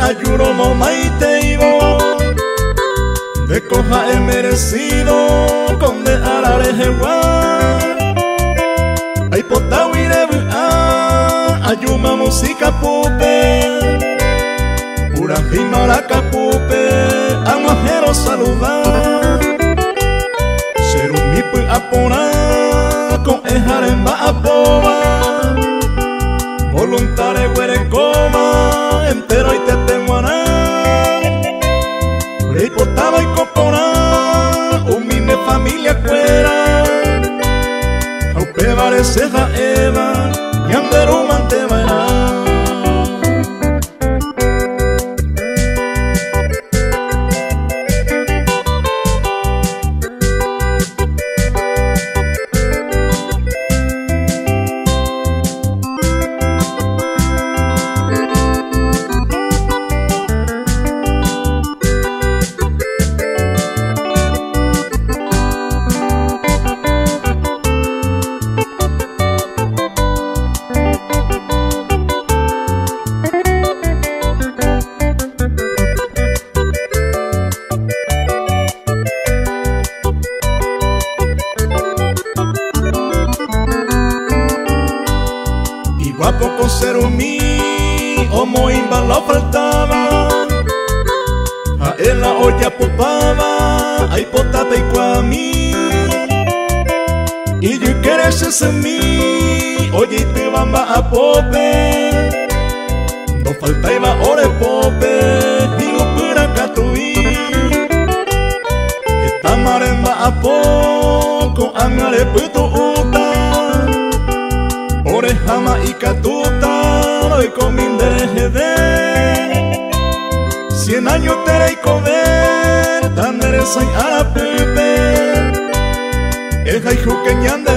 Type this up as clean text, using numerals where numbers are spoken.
ayuro momaiteigo de coja he merecido con de ararejewa ay potawire ayuma música pupe pura jimaraca pupe amajero saludar Cherumipu apona con ejaremba apoba voluntare huerecoma entero y tetemuana reipotaba y copona humine familia cuera aupe vareceja eva yanderu manteva guapo con serumí, homo imba lo faltaba. A él la olla popaba, ay potate y cuami. Y yo querés ese mí, oye y te bamba a pope. No falta iba ore pope, y upura catuí. Esta maremba a poco, amare puto uta. Orejama y catuta, hoy comin de 100 años tere y comer, tan eres ay arapepe. El jaijuqueñan